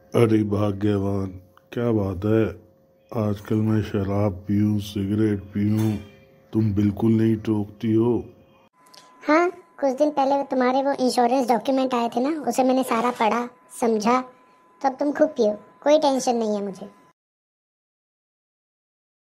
अरे भाग्यवान, क्या बात है। आजकल मैं शराब पीऊँ सिगरेट पीऊँ, तुम बिल्कुल नहीं टोकती हो। हाँ, कुछ दिन पहले वो तुम्हारे वो इंश्योरेंस डॉक्यूमेंट आए थे ना, उसे मैंने सारा पढ़ा समझा। तो अब तुम खूब पियो, कोई टेंशन नहीं है मुझे।